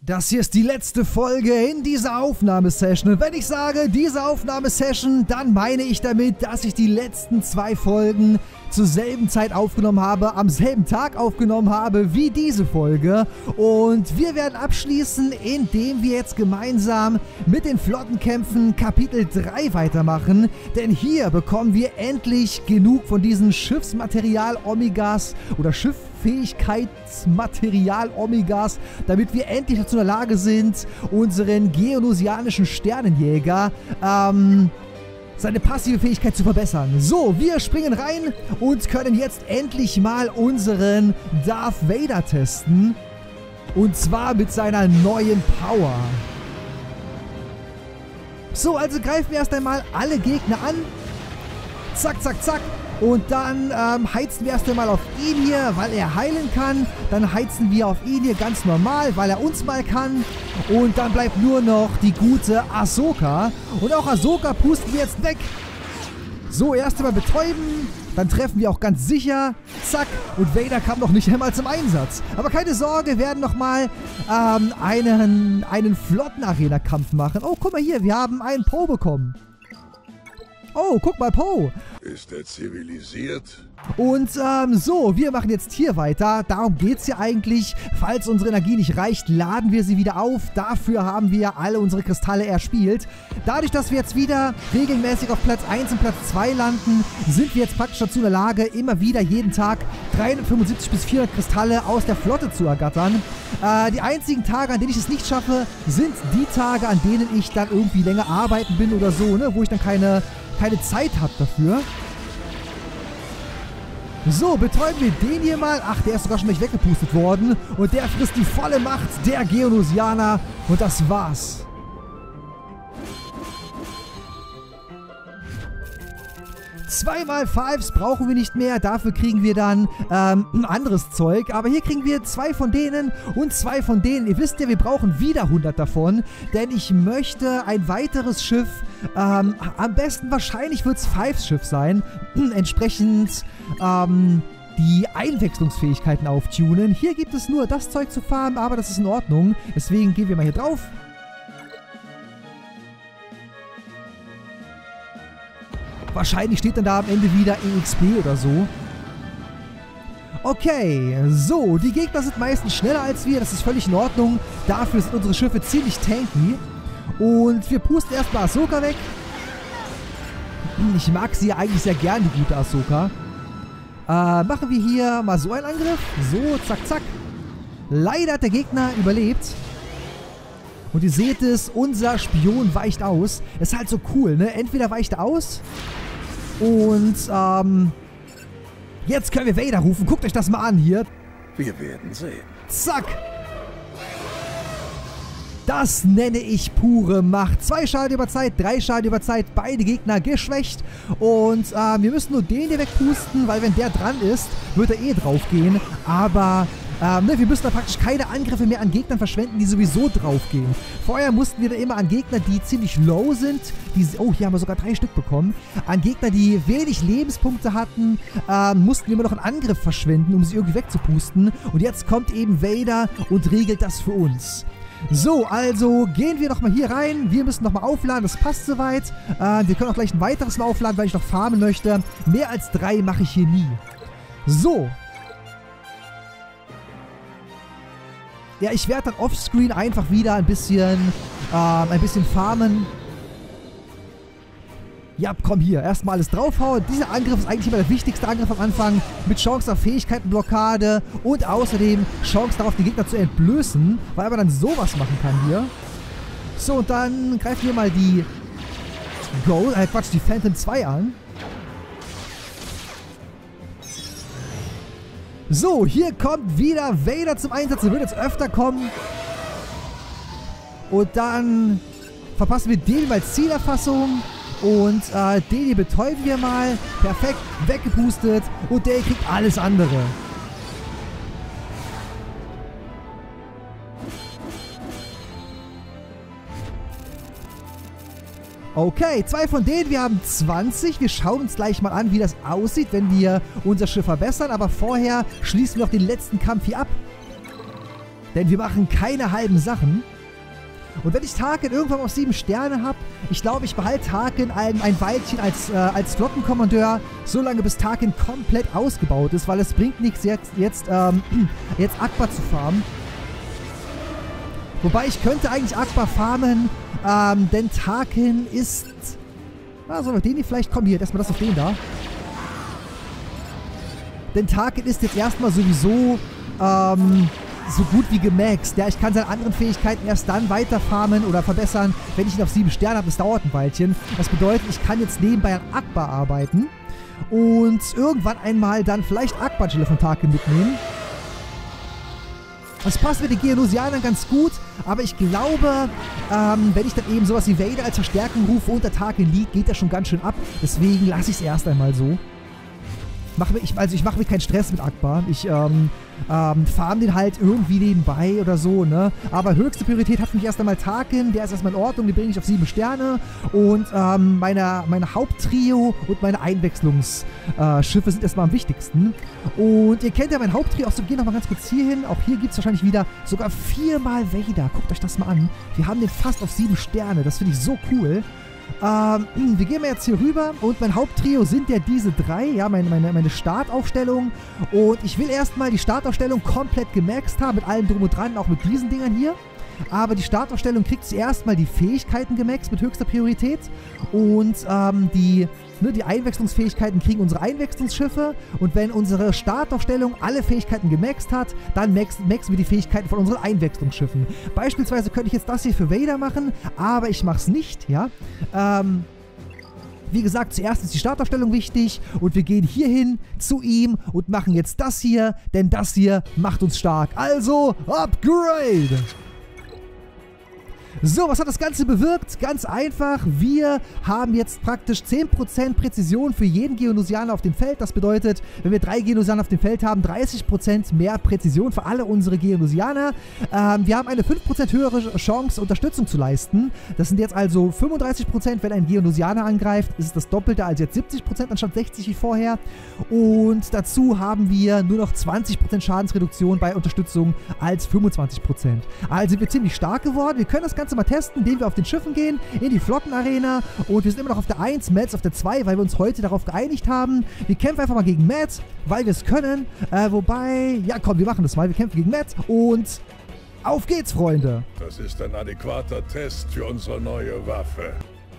Das hier ist die letzte Folge in dieser Aufnahmesession. Und wenn ich sage, diese Aufnahmesession, dann meine ich damit, dass ich die letzten 2 Folgen zur selben Zeit aufgenommen habe, am selben Tag aufgenommen habe wie diese Folge. Und wir werden abschließen, indem wir jetzt gemeinsam mit den Flottenkämpfen Kapitel 3 weitermachen. Denn hier bekommen wir endlich genug von diesen Schiffsmaterial-Omegas oder Schifffähigkeitsmaterial-Omegas, damit wir endlich dazu in der Lage sind, unseren geonosianischen Sternenjäger, seine passive Fähigkeit zu verbessern. So, wir springen rein und können jetzt endlich mal unseren Darth Vader testen. Und zwar mit seiner neuen Power. So, also greifen wir erst einmal alle Gegner an. Zack, zack, zack. Und dann heizen wir erst einmal auf ihn hier, weil er heilen kann. Dann heizen wir auf ihn hier ganz normal, weil er uns mal kann. Und dann bleibt nur noch die gute Ahsoka. Und auch Ahsoka pusten wir jetzt weg. So, erst einmal betäuben. Dann treffen wir auch ganz sicher. Zack. Und Vader kam noch nicht einmal zum Einsatz. Aber keine Sorge, wir werden nochmal einen Flotten-Arena-Kampf machen. Oh, guck mal hier, wir haben einen Poe bekommen. Oh, guck mal, Poe. Ist er zivilisiert? Und so, wir machen jetzt hier weiter. Darum geht es ja eigentlich. Falls unsere Energie nicht reicht, laden wir sie wieder auf. Dafür haben wir alle unsere Kristalle erspielt. Dadurch, dass wir jetzt wieder regelmäßig auf Platz 1 und Platz 2 landen, sind wir jetzt praktisch dazu in der Lage, immer wieder jeden Tag 375 bis 400 Kristalle aus der Flotte zu ergattern. Die einzigen Tage, an denen ich es nicht schaffe, sind die Tage, an denen ich dann irgendwie länger arbeiten bin oder so, ne? Wo ich dann keine Zeit habe dafür. So, betäuben wir den hier mal. Ach, der ist sogar schon gleich weggepustet worden. Und der frisst die volle Macht der Geonosianer. Und das war's. Zweimal Fives brauchen wir nicht mehr. Dafür kriegen wir dann ein anderes Zeug. Aber hier kriegen wir 2 von denen und 2 von denen. Ihr wisst ja, wir brauchen wieder 100 davon. Denn ich möchte ein weiteres Schiff. Am besten wahrscheinlich wird es Fives Schiff sein. Entsprechend die Einwechslungsfähigkeiten auftunen. Hier gibt es nur das Zeug zu farmen, aber das ist in Ordnung. Deswegen gehen wir mal hier drauf. Wahrscheinlich steht dann da am Ende wieder EXP oder so. Okay, so, die Gegner sind meistens schneller als wir, das ist völlig in Ordnung. Dafür sind unsere Schiffe ziemlich tanky. Und wir pusten erstmal Ahsoka weg. Ich mag sie ja eigentlich sehr gern, die gute Ahsoka. Machen wir hier mal so einen Angriff. So, zack, zack. Leider hat der Gegner überlebt. Und ihr seht es, unser Spion weicht aus. Ist halt so cool, ne? Entweder weicht er aus und jetzt können wir Vader rufen. Guckt euch das mal an hier. Wir werden sehen. Zack. Das nenne ich pure Macht. 2 Schaden über Zeit, 3 Schaden über Zeit, beide Gegner geschwächt. Und wir müssen nur den hier wegpusten, weil wenn der dran ist, wird er eh drauf gehen. Aber wir müssen da praktisch keine Angriffe mehr an Gegnern verschwenden, die sowieso draufgehen. Vorher mussten wir da immer an Gegner, die ziemlich low sind, oh, hier haben wir sogar 3 Stück bekommen, an Gegner, die wenig Lebenspunkte hatten, mussten wir immer noch einen Angriff verschwenden, um sie irgendwie wegzupusten. Und jetzt kommt eben Vader und regelt das für uns. So, also gehen wir nochmal hier rein. Wir müssen nochmal aufladen, das passt soweit. Wir können auch gleich ein weiteres mal aufladen, weil ich noch farmen möchte. Mehr als 3 mache ich hier nie. So. Ja, ich werde dann offscreen einfach wieder ein bisschen farmen. Ja, komm hier. Erstmal alles draufhauen. Dieser Angriff ist eigentlich immer der wichtigste Angriff am Anfang. Mit Chance auf Fähigkeitenblockade und außerdem Chance darauf, die Gegner zu entblößen. Weil man dann sowas machen kann hier. So, und dann greifen wir mal die die Phantom 2 an. So, hier kommt wieder Vader zum Einsatz. Er wird jetzt öfter kommen. Und dann verpassen wir den mal Zielerfassung. Und den hier betäuben wir mal. Perfekt, weggepustet. Und der kriegt alles andere. Okay, 2 von denen, wir haben 20. Wir schauen uns gleich mal an, wie das aussieht, wenn wir unser Schiff verbessern. Aber vorher schließen wir noch den letzten Kampf hier ab. Denn wir machen keine halben Sachen. Und wenn ich Tarkin irgendwann auf 7 Sterne habe, ich glaube, ich behalte Tarkin ein Weilchen als Flottenkommandeur, solange bis Tarkin komplett ausgebaut ist, weil es bringt nichts, jetzt Akbar zu farmen. Wobei ich könnte eigentlich Akbar farmen, denn Tarkin ist... sollen wir den hier vielleicht... Komm, hier, erstmal das auf den da. Denn Tarkin ist jetzt erstmal sowieso so gut wie gemaxt. Ja, ich kann seine anderen Fähigkeiten erst dann weiter farmen oder verbessern, wenn ich ihn auf 7 Sterne habe. Das dauert ein Weilchen. Das bedeutet, ich kann jetzt nebenbei an Akbar arbeiten und irgendwann einmal dann vielleicht Akbar-Chille von Tarkin mitnehmen. Das passt mit den Geonosianern ganz gut, aber ich glaube, wenn ich dann eben sowas wie Vader als Verstärkung rufe unter Tarkin liegt, geht das schon ganz schön ab. Deswegen lasse ich es erst einmal so. Ich mache mir keinen Stress mit Akbar. Ich farm den halt irgendwie nebenbei oder so, ne? Aber höchste Priorität hat für mich erst einmal Tarkin. Der ist erstmal in Ordnung, den bringe ich auf 7 Sterne. Und meine Haupttrio und meine Einwechslungsschiffe sind erstmal am wichtigsten. Und ihr kennt ja mein Haupttrio. Auch so, wir gehen nochmal ganz kurz hier hin. Auch hier gibt es wahrscheinlich wieder sogar 4-mal Vader. Guckt euch das mal an. Wir haben den fast auf 7 Sterne. Das finde ich so cool. Wir gehen mal jetzt hier rüber und mein Haupttrio sind ja diese 3, ja, meine Startaufstellung, und ich will erstmal die Startaufstellung komplett gemaxt haben, mit allem drum und dran, auch mit diesen Dingern hier. Aber die Startaufstellung kriegt zuerst mal die Fähigkeiten gemaxt mit höchster Priorität und die Einwechslungsfähigkeiten kriegen unsere Einwechslungsschiffe, und wenn unsere Startaufstellung alle Fähigkeiten gemaxt hat, dann maxen wir die Fähigkeiten von unseren Einwechslungsschiffen. Beispielsweise könnte ich jetzt das hier für Vader machen, aber ich mache es nicht, ja. Wie gesagt, zuerst ist die Startaufstellung wichtig und wir gehen hier hin zu ihm und machen jetzt das hier, denn das hier macht uns stark. Also, Upgrade! So, was hat das Ganze bewirkt? Ganz einfach, wir haben jetzt praktisch 10% Präzision für jeden Geonosianer auf dem Feld. Das bedeutet, wenn wir 3 Geonosianer auf dem Feld haben, 30% mehr Präzision für alle unsere Geonosianer. Wir haben eine 5% höhere Chance, Unterstützung zu leisten. Das sind jetzt also 35%, wenn ein Geonosianer angreift, ist es das Doppelte, also jetzt 70% anstatt 60 wie vorher. Und dazu haben wir nur noch 20% Schadensreduktion bei Unterstützung als 25%. Also sind wir ziemlich stark geworden. Wir können das Ganze mal testen, indem wir auf den Schiffen gehen, in die Flottenarena, und wir sind immer noch auf der 1, Mads auf der 2, weil wir uns heute darauf geeinigt haben. Wir kämpfen einfach mal gegen Mads, weil wir es können, ja komm, wir machen das mal, wir kämpfen gegen Mads und auf geht's, Freunde! Das ist ein adäquater Test für unsere neue Waffe.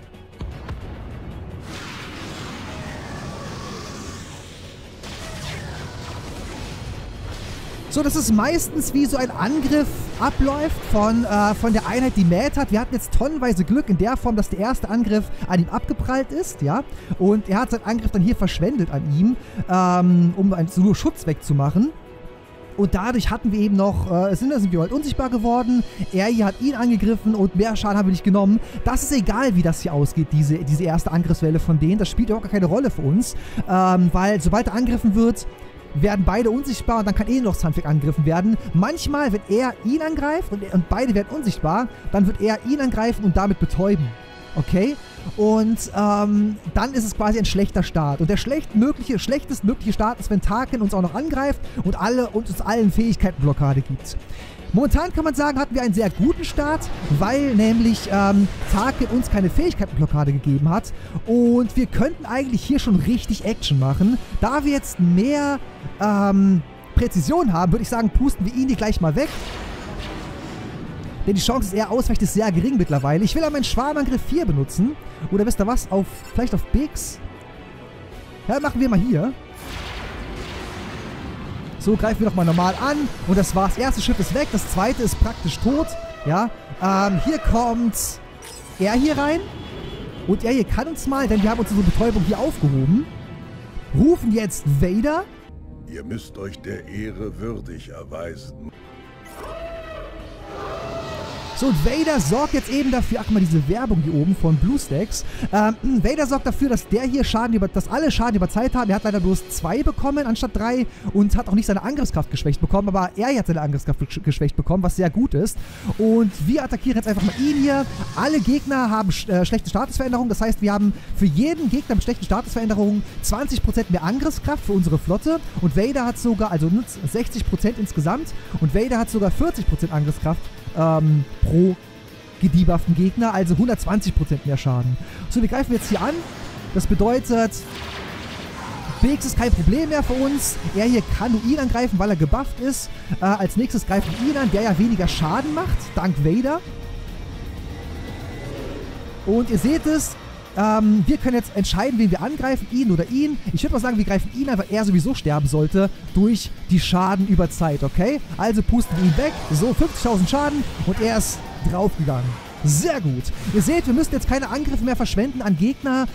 So, das ist meistens, wie so ein Angriff abläuft von der Einheit, die Matt hat. Wir hatten jetzt tonnenweise Glück in der Form, dass der erste Angriff an ihm abgeprallt ist, ja. Und er hat seinen Angriff dann hier verschwendet an ihm, um so nur Schutz wegzumachen. Und dadurch hatten wir eben noch, sind wir halt unsichtbar geworden. Er hier hat ihn angegriffen und mehr Schaden haben wir nicht genommen. Das ist egal, wie das hier ausgeht, diese erste Angriffswelle von denen. Das spielt überhaupt gar keine Rolle für uns, weil sobald er angegriffen wird, werden beide unsichtbar und dann kann noch Sandvik angegriffen werden. Manchmal, wenn er ihn angreift und beide werden unsichtbar, dann wird er ihn angreifen und damit betäuben. Okay? Und dann ist es quasi ein schlechter Start. Und der schlechtestmögliche Start ist, wenn Tarkin uns auch noch angreift und uns allen Fähigkeitenblockade gibt. Momentan kann man sagen, hatten wir einen sehr guten Start, weil nämlich Tarkin uns keine Fähigkeitenblockade gegeben hat. Und wir könnten eigentlich hier schon richtig Action machen. Da wir jetzt mehr Präzision haben, würde ich sagen, pusten wir ihn hier gleich mal weg. Denn die Chance, dass er ausweicht, ist sehr gering mittlerweile. Ich will aber meinen Schwarmangriff 4 benutzen. Oder wisst ihr was? Vielleicht auf Bix. Ja, machen wir mal hier. So, greifen wir doch mal normal an. Und das war's. Das erste Schiff ist weg. Das zweite ist praktisch tot. Ja. Hier kommt er hier rein. Und er hier kann uns mal, denn wir haben unsere Betäubung hier aufgehoben. Rufen jetzt Vader. Ihr müsst euch der Ehre würdig erweisen. So, So, und Vader sorgt jetzt eben dafür, ach mal diese Werbung hier oben von BlueStacks. Vader sorgt dafür, dass der hier dass alle Schaden über Zeit haben. Er hat leider bloß 2 bekommen anstatt 3 und hat auch nicht seine Angriffskraft geschwächt bekommen, aber er hat seine Angriffskraft geschwächt bekommen, was sehr gut ist. Und wir attackieren jetzt einfach mal ihn hier. Alle Gegner haben schlechte Statusveränderungen, das heißt, wir haben für jeden Gegner mit schlechten Statusveränderungen 20% mehr Angriffskraft für unsere Flotte und Vader hat sogar, also 60% insgesamt und Vader hat sogar 40% Angriffskraft pro gedebufften Gegner, also 120% mehr Schaden. So, wir greifen jetzt hier an. Das bedeutet, Biggs ist kein Problem mehr für uns. Er hier kann nur ihn angreifen, weil er gebufft ist. Als nächstes greifen wir ihn an, der ja weniger Schaden macht, dank Vader. Und ihr seht es, wir können jetzt entscheiden, wen wir angreifen, ihn oder ihn. Ich würde mal sagen, wir greifen ihn an, weil er sowieso sterben sollte durch die Schaden über Zeit, okay? Also pusten wir ihn weg, so 50.000 Schaden und er ist draufgegangen. Sehr gut. Ihr seht, wir müssen jetzt keine Angriffe mehr verschwenden an Gegner,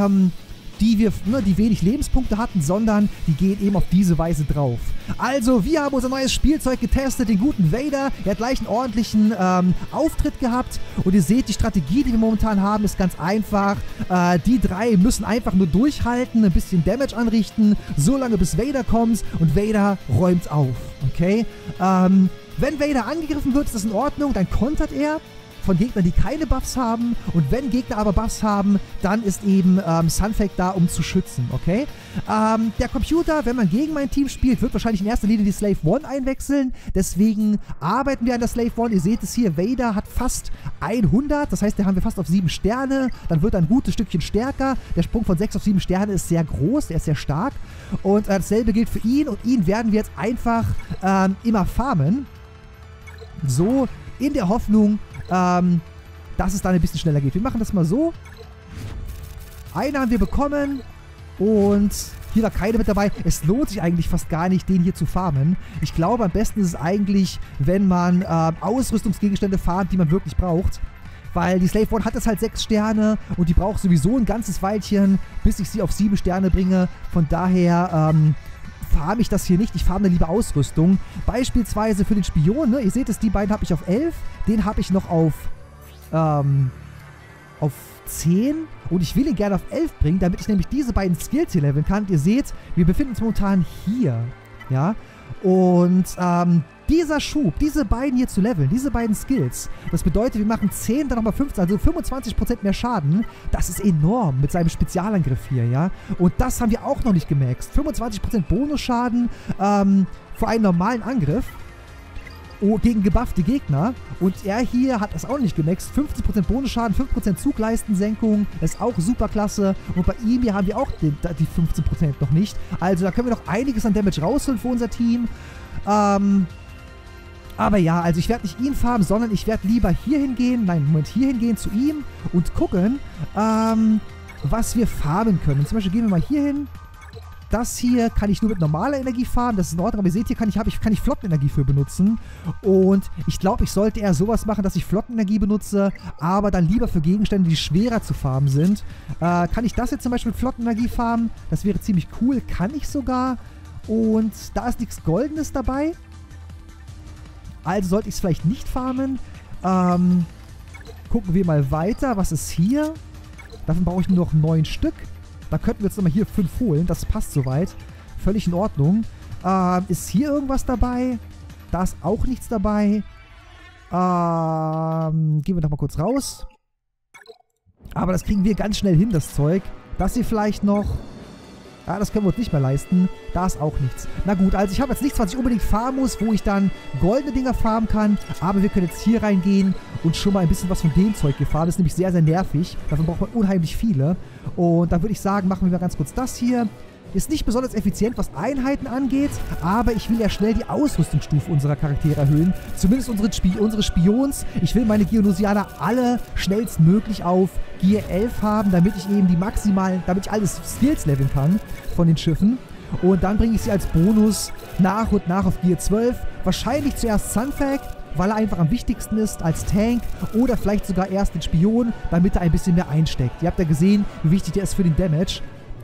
die wenig Lebenspunkte hatten, sondern die gehen eben auf diese Weise drauf. Also, wir haben unser neues Spielzeug getestet, den guten Vader. Er hat gleich einen ordentlichen Auftritt gehabt. Und ihr seht, die Strategie, die wir momentan haben, ist ganz einfach. Die 3 müssen einfach nur durchhalten, ein bisschen Damage anrichten, so lange bis Vader kommt und Vader räumt auf. Okay? Wenn Vader angegriffen wird, ist das in Ordnung, dann kontert er von Gegnern, die keine Buffs haben. Und wenn Gegner aber Buffs haben, dann ist eben Sunfac da, um zu schützen, okay? Der Computer, wenn man gegen mein Team spielt, wird wahrscheinlich in erster Linie die Slave One einwechseln. Deswegen arbeiten wir an der Slave One. Ihr seht es hier, Vader hat fast 100. Das heißt, da haben wir fast auf 7 Sterne. Dann wird er ein gutes Stückchen stärker. Der Sprung von 6 auf 7 Sterne ist sehr groß, der ist sehr stark. Und dasselbe gilt für ihn. Und ihn werden wir jetzt einfach immer farmen. So, in der Hoffnung, dass es dann ein bisschen schneller geht. Wir machen das mal so. Einen haben wir bekommen und hier war keine mit dabei. Es lohnt sich eigentlich fast gar nicht, den hier zu farmen. Ich glaube, am besten ist es eigentlich, wenn man Ausrüstungsgegenstände farmt, die man wirklich braucht. Weil die Slave One hat jetzt halt 6 Sterne und die braucht sowieso ein ganzes Weilchen, bis ich sie auf 7 Sterne bringe. Von daher farme ich das hier nicht. Ich farme lieber Ausrüstung. Beispielsweise für den Spion, ne? Ihr seht es, die beiden habe ich auf 11. Den habe ich noch auf 10. Und ich will ihn gerne auf 11 bringen, damit ich nämlich diese beiden Skills hier leveln kann. Und ihr seht, wir befinden uns momentan hier. Ja. Und dieser Schub, diese beiden hier zu leveln, diese beiden Skills, das bedeutet, wir machen 10, dann nochmal 15, also 25% mehr Schaden. Das ist enorm mit seinem Spezialangriff hier, ja. Und das haben wir auch noch nicht gemaxt. 25% Bonusschaden für einen normalen Angriff gegen gebuffte Gegner. Und er hier hat das auch nicht gemaxt. 15% Bonusschaden, 5% Zugleistensenkung. Das ist auch super klasse. Und bei ihm hier haben wir auch die 15% noch nicht. Also da können wir noch einiges an Damage rausholen für unser Team. Aber ja, also ich werde nicht ihn farmen, sondern ich werde lieber hier hingehen, hier hingehen zu ihm und gucken, was wir farmen können. Zum Beispiel gehen wir mal hier hin. Das hier kann ich nur mit normaler Energie farmen, das ist in Ordnung, aber ihr seht, hier kann ich Flottenenergie für benutzen. Und ich glaube, ich sollte eher sowas machen, dass ich Flottenenergie benutze, aber dann lieber für Gegenstände, die schwerer zu farmen sind. Kann ich das jetzt zum Beispiel mit Flottenenergie farmen? Das wäre ziemlich cool, kann ich sogar. Und da ist nichts Goldenes dabei. Also sollte ich es vielleicht nicht farmen. Gucken wir mal weiter. Was ist hier? Davon brauche ich nur noch 9 Stück. Da könnten wir jetzt nochmal hier 5 holen. Das passt soweit. Völlig in Ordnung. Ist hier irgendwas dabei? Da ist auch nichts dabei. Gehen wir nochmal kurz raus. Aber das kriegen wir ganz schnell hin, das Zeug. Das hier vielleicht noch. Ja, das können wir uns nicht mehr leisten. Da ist auch nichts. Na gut, also ich habe jetzt nichts, was ich unbedingt farmen muss, wo ich dann goldene Dinger farmen kann. Aber wir können jetzt hier reingehen und schon mal ein bisschen was von dem Zeug hier farmen. Das ist nämlich sehr, sehr nervig. Davon braucht man unheimlich viele. Und dann würde ich sagen, machen wir mal ganz kurz das hier. Ist nicht besonders effizient, was Einheiten angeht, aber ich will ja schnell die Ausrüstungsstufe unserer Charaktere erhöhen. Zumindest unsere Spions. Ich will meine Geonosianer alle schnellstmöglich auf Gear 11 haben, damit ich eben damit ich alles Skills leveln kann von den Schiffen. Und dann bringe ich sie als Bonus nach und nach auf Gear 12. Wahrscheinlich zuerst Sunfac, weil er einfach am wichtigsten ist als Tank, oder vielleicht sogar erst den Spion, damit er ein bisschen mehr einsteckt. Ihr habt ja gesehen, wie wichtig der ist für den Damage.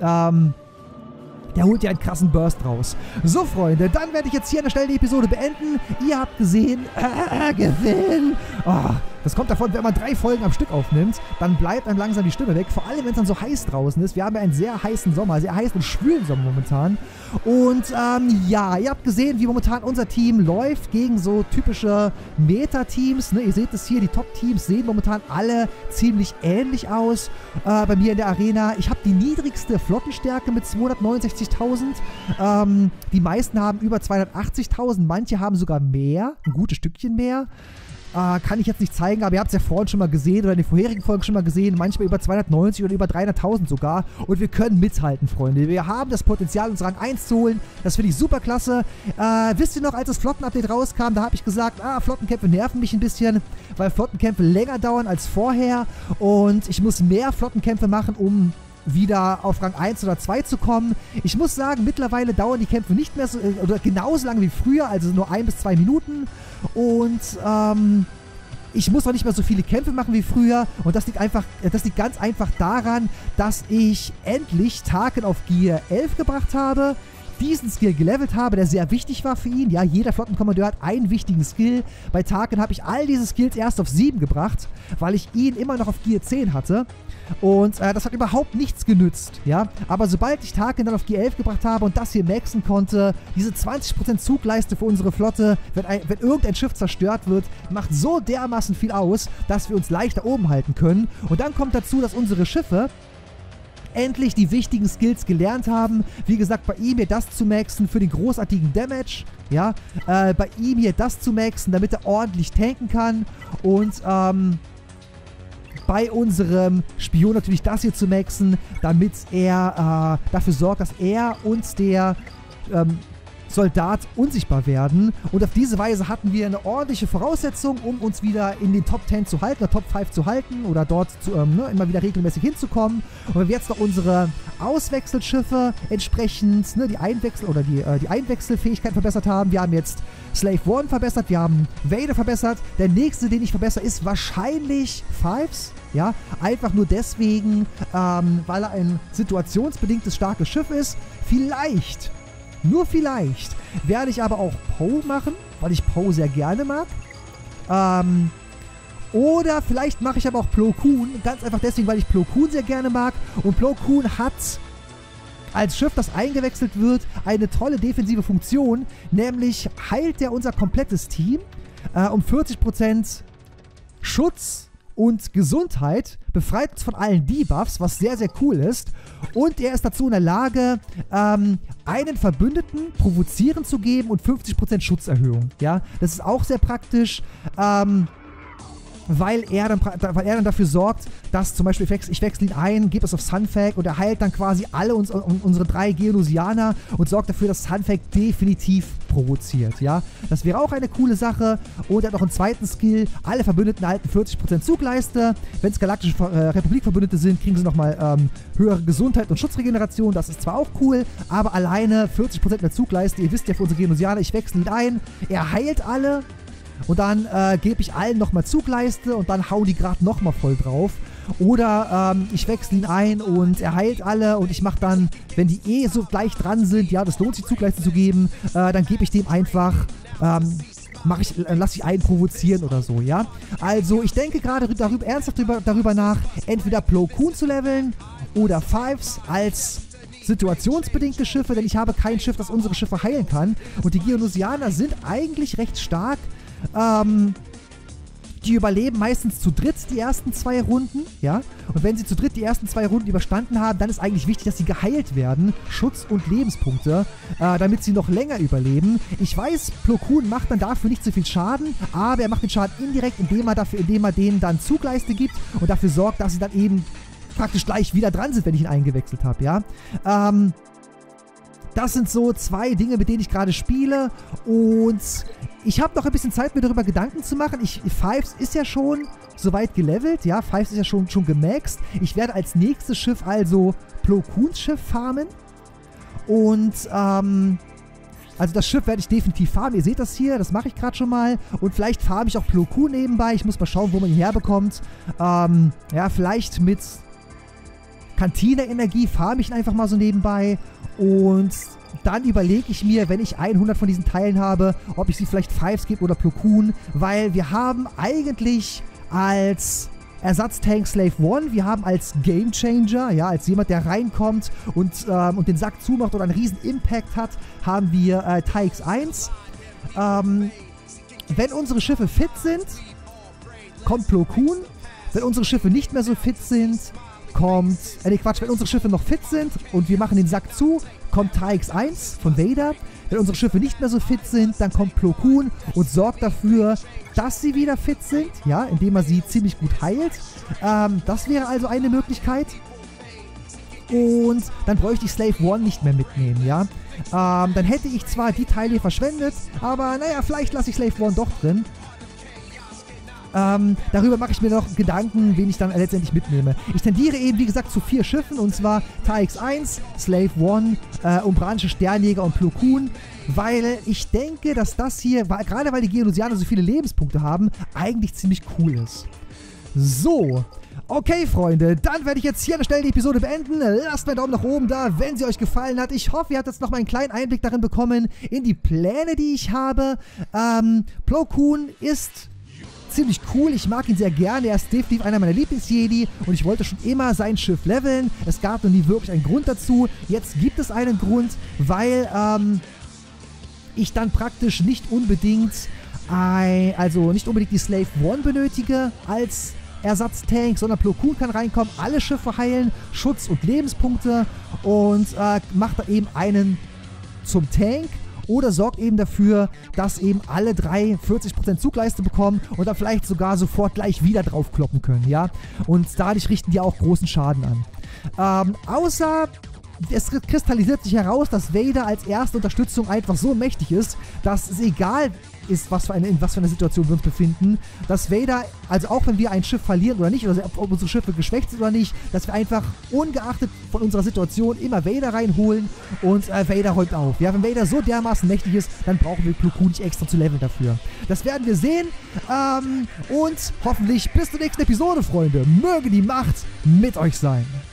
Der holt ja einen krassen Burst raus. So, Freunde, dann werde ich jetzt hier an der Stelle die Episode beenden. Ihr habt gesehen, Gewinn. Oh, Das kommt davon, wenn man 3 Folgen am Stück aufnimmt, dann bleibt einem langsam die Stimme weg. Vor allem, wenn es dann so heiß draußen ist. Wir haben ja einen sehr heißen Sommer, sehr heißen und schwülen Sommer momentan. Und ja, ihr habt gesehen, wie momentan unser Team läuft gegen so typische Meta-Teams. Ne? Ihr seht es hier, die Top-Teams sehen momentan alle ziemlich ähnlich aus bei mir in der Arena. Ich habe die niedrigste Flottenstärke mit 269.000. Die meisten haben über 280.000, manche haben sogar mehr, ein gutes Stückchen mehr. Kann ich jetzt nicht zeigen, aber ihr habt es ja vorhin schon mal gesehen oder in den vorherigen Folgen schon mal gesehen. Manchmal über 290 oder über 300.000 sogar. Und wir können mithalten, Freunde. Wir haben das Potenzial, uns Rang 1 zu holen. Das finde ich super klasse. Wisst ihr noch, als das Flotten-Update rauskam, da habe ich gesagt, Flottenkämpfe nerven mich ein bisschen, weil Flottenkämpfe länger dauern als vorher. Und ich muss mehr Flottenkämpfe machen, um wieder auf Rang 1 oder 2 zu kommen. Ich muss sagen, mittlerweile dauern die Kämpfe nicht mehr so, oder genauso lange wie früher, also nur 1 bis 2 Minuten. Und ich muss auch nicht mehr so viele Kämpfe machen wie früher. Und das liegt ganz einfach daran, dass ich endlich Tarkin auf Gear 11 gebracht habe, diesen Skill gelevelt habe, der sehr wichtig war für ihn. Ja, jeder Flottenkommandeur hat einen wichtigen Skill. Bei Tarkin habe ich all diese Skills erst auf 7 gebracht, weil ich ihn immer noch auf Gear 10 hatte. Und das hat überhaupt nichts genützt, ja. Aber sobald ich Tarkin dann auf Gear 11 gebracht habe und das hier maxen konnte, diese 20% Zugleiste für unsere Flotte, wenn irgendein Schiff zerstört wird, macht so dermaßen viel aus, dass wir uns leichter oben halten können. Und dann kommt dazu, dass unsere Schiffe endlich die wichtigen Skills gelernt haben. Wie gesagt, bei ihm hier das zu maxen für den großartigen Damage. Ja, bei ihm hier das zu maxen, damit er ordentlich tanken kann. Und bei unserem Spion natürlich das hier zu maxen, damit er dafür sorgt, dass er und der Soldat unsichtbar werden. Und auf diese Weise hatten wir eine ordentliche Voraussetzung, um uns wieder in den Top 10 zu halten, oder Top 5 zu halten oder dort immer wieder regelmäßig hinzukommen. Und wenn wir jetzt noch unsere Auswechselschiffe entsprechend die Einwechselfähigkeit verbessert haben. Wir haben jetzt Slave One verbessert, wir haben Vader verbessert. Der nächste, den ich verbessere, ist wahrscheinlich Fives. Ja, einfach nur deswegen, weil er ein situationsbedingtes starkes Schiff ist. Vielleicht, nur vielleicht, werde ich aber auch Poe machen, weil ich Poe sehr gerne mag. Oder vielleicht mache ich aber auch Plo Koon, ganz einfach deswegen, weil ich Plo Koon sehr gerne mag. Und Plo Koon hat als Schiff, das eingewechselt wird, eine tolle defensive Funktion, nämlich heilt er unser komplettes Team um 40% Schutz und Gesundheit, befreit uns von allen Debuffs, was sehr, sehr cool ist. Und er ist dazu in der Lage, einen Verbündeten provozieren zu geben und 50% Schutzerhöhung. Ja, das ist auch sehr praktisch, weil er dann dafür sorgt, dass zum Beispiel ich wechsle ihn ein, gebe es auf Sunfag und er heilt dann quasi alle unsere 3 Geonosianer und sorgt dafür, dass Sunfag definitiv provoziert, ja. Das wäre auch eine coole Sache. Und er hat noch einen zweiten Skill, alle Verbündeten erhalten 40% Zugleiste. Wenn es galaktische Republik-Verbündete sind, kriegen sie nochmal höhere Gesundheit und Schutzregeneration. Das ist zwar auch cool, aber alleine 40% mehr Zugleiste. Ihr wisst ja für unsere Geonosianer, ich wechsle ihn ein, er heilt alle. Und dann gebe ich allen nochmal Zugleiste und dann hauen die gerade nochmal voll drauf. Oder ich wechsle ihn ein und er heilt alle und ich mache dann, wenn die eh so gleich dran sind, ja, das lohnt sich Zugleiste zu geben, dann gebe ich dem einfach, lasse ich einen provozieren oder so, ja. Also ich denke gerade ernsthaft darüber nach, entweder Plo Koon zu leveln oder Fives als situationsbedingte Schiffe, denn ich habe kein Schiff, das unsere Schiffe heilen kann. Und die Geonosianer sind eigentlich recht stark. Die überleben meistens zu dritt die ersten 2 Runden, ja. Und wenn sie zu dritt die ersten 2 Runden überstanden haben, dann ist eigentlich wichtig, dass sie geheilt werden. Schutz und Lebenspunkte, damit sie noch länger überleben. Ich weiß, Plo Koon macht dann dafür nicht so viel Schaden, aber er macht den Schaden indirekt, indem er denen dann Zugleiste gibt und dafür sorgt, dass sie dann eben praktisch gleich wieder dran sind, wenn ich ihn eingewechselt habe, ja. Das sind so 2 Dinge, mit denen ich gerade spiele und ich habe noch ein bisschen Zeit, mir darüber Gedanken zu machen. Fives ist ja schon soweit gelevelt, ja, Fives ist ja schon gemaxt. Ich werde als nächstes Schiff also Plo Koons Schiff farmen und also das Schiff werde ich definitiv farmen. Ihr seht das hier, das mache ich gerade schon mal. Und vielleicht farme ich auch Plo Koon nebenbei. Ich muss mal schauen, wo man ihn herbekommt. Ja, vielleicht mit Kantine-Energie farme ich ihn einfach mal so nebenbei. Und dann überlege ich mir, wenn ich 100 von diesen Teilen habe, ob ich sie vielleicht Fives gebe oder Plo Koon. Weil wir haben eigentlich als Ersatztank Slave One. Wir haben als Game Changer, ja, als jemand, der reinkommt und den Sack zumacht oder einen riesen Impact hat, haben wir Taix 1. Wenn unsere Schiffe fit sind, kommt Plo Koon. Wenn unsere Schiffe nicht mehr so fit sind, kommt... wenn unsere Schiffe noch fit sind und wir machen den Sack zu, kommt Taix 1 von Vader. Wenn unsere Schiffe nicht mehr so fit sind, dann kommt Plo Koon und sorgt dafür, dass sie wieder fit sind, ja, indem er sie ziemlich gut heilt. Das wäre also eine Möglichkeit. Und dann bräuchte ich Slave One nicht mehr mitnehmen, ja. Dann hätte ich zwar die Teile hier verschwendet, aber naja, vielleicht lasse ich Slave One doch drin. Darüber mache ich mir noch Gedanken, wen ich dann letztendlich mitnehme. Ich tendiere eben, wie gesagt, zu 4 Schiffen, und zwar Taix 1, Slave One, Umbranische Sternjäger und Plo Koon, weil ich denke, dass das hier, gerade weil die Geonosianer so viele Lebenspunkte haben, eigentlich ziemlich cool ist. So, okay, Freunde, dann werde ich jetzt hier an der Stelle die Episode beenden. Lasst mir einen Daumen nach oben da, wenn sie euch gefallen hat. Ich hoffe, ihr habt jetzt noch mal einen kleinen Einblick darin bekommen, in die Pläne, die ich habe. Plo Koon ist ziemlich cool, ich mag ihn sehr gerne, er ist definitiv einer meiner Lieblingsjedi und ich wollte schon immer sein Schiff leveln. Es gab noch nie wirklich einen Grund dazu. Jetzt gibt es einen Grund, weil ich dann praktisch nicht unbedingt die Slave One benötige als Ersatztank, sondern Plo Koon kann reinkommen, alle Schiffe heilen, Schutz und Lebenspunkte und macht da eben einen zum Tank. Oder sorgt eben dafür, dass eben alle 3 40% Zugleiste bekommen und dann vielleicht sogar sofort gleich wieder draufkloppen können, ja. Und dadurch richten die auch großen Schaden an. Außer es kristallisiert sich heraus, dass Vader als erste Unterstützung einfach so mächtig ist, dass es egal ist, in was für einer Situation wir uns befinden, dass Vader, also auch wenn wir ein Schiff verlieren oder nicht, oder ob unsere Schiffe geschwächt sind oder nicht, dass wir einfach ungeachtet von unserer Situation immer Vader reinholen und Vader räumt auf. Ja, wenn Vader so dermaßen mächtig ist, dann brauchen wir Plo Koon nicht extra zu leveln dafür. Das werden wir sehen und hoffentlich bis zur nächsten Episode, Freunde. Möge die Macht mit euch sein.